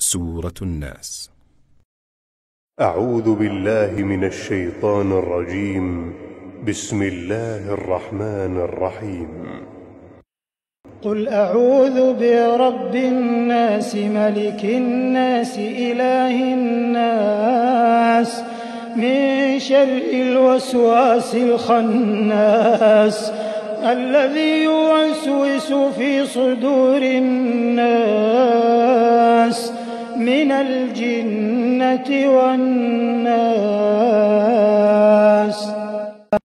سورة الناس. أعوذ بالله من الشيطان الرجيم. بسم الله الرحمن الرحيم. قل أعوذ برب الناس ملك الناس إله الناس من شر الوسواس الخناس الذي يوسوس في صدور الناس من الجنة والناس.